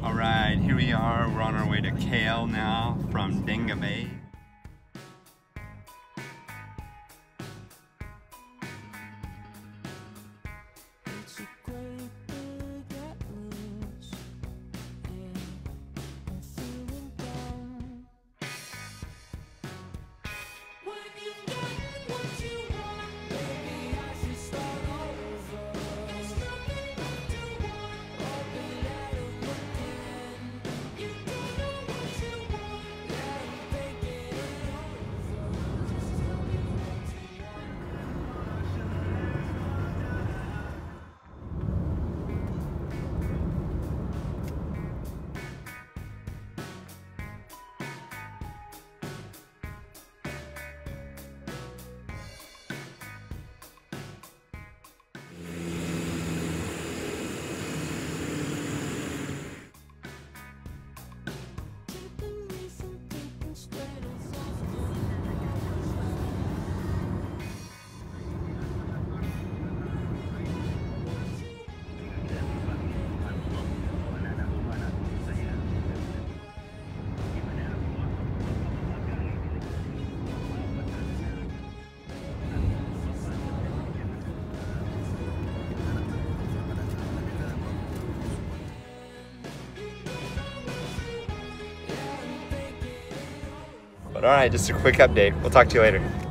Alright, here we are. We're on our way to KL now from Danga Bay. But alright, just a quick update. We'll talk to you later.